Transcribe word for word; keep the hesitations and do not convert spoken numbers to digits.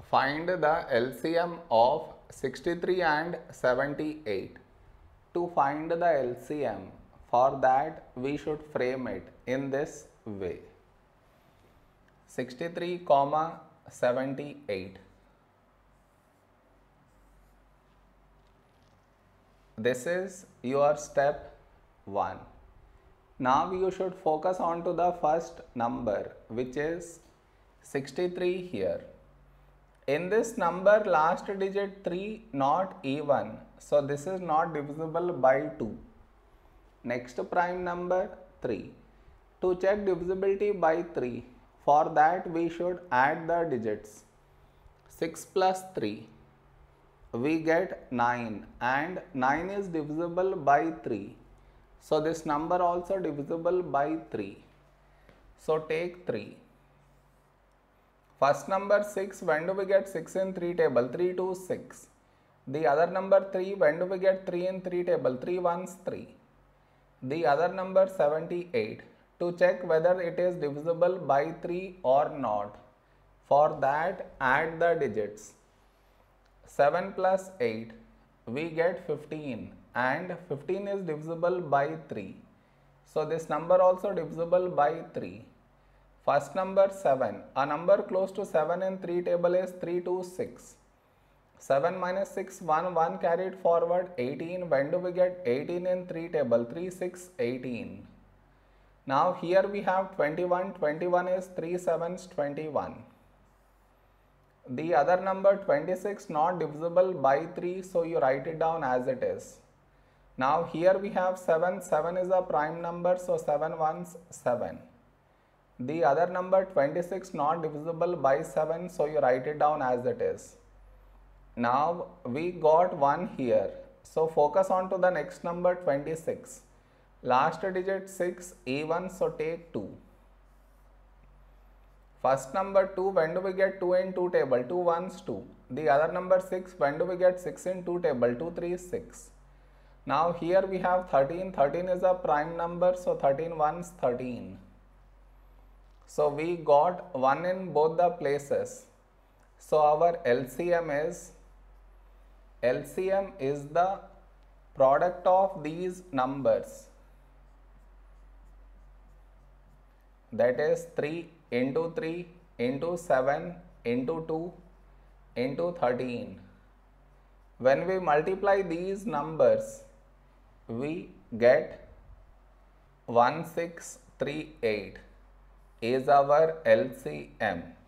Find the L C M of sixty-three and seventy-eight. To find the L C M, for that we should frame it in this way. sixty-three comma seventy-eight. This is your step one. Now you should focus on to the first number, which is sixty-three here. In this number, last digit three not even, so this is not divisible by two. Next prime number three. To check divisibility by three, for that we should add the digits. six plus three, we get nine, and nine is divisible by three. So this number also divisible by three. So take three. First number six, when do we get six in three table? three two six. The other number three, when do we get three in three table? three ones three. The other number seventy-eight. To check whether it is divisible by three or not, for that add the digits. seven plus eight, we get fifteen, and fifteen is divisible by three. So this number also divisible by three. First number seven. A number close to seven in three table is three two six. seven minus six, one, one carried forward, eighteen. When do we get eighteen in three table? three six, eighteen. Now here we have twenty-one. twenty-one is three sevens, twenty-one. The other number twenty-six not divisible by three, so you write it down as it is. Now here we have seven. seven is a prime number, so seven ones, seven. The other number twenty-six not divisible by seven, so you write it down as it is. Now we got one here, so focus on to the next number twenty-six. Last digit six, even, so take two. First number two, when do we get two in two table? two ones, two. The other number six, when do we get six in two table? two three six. Now here we have thirteen. thirteen is a prime number, so thirteen ones, thirteen. So we got one in both the places. So our L C M is, L C M is the product of these numbers. That is three into three into seven into two into thirteen. When we multiply these numbers, we get one six three eight is our L C M.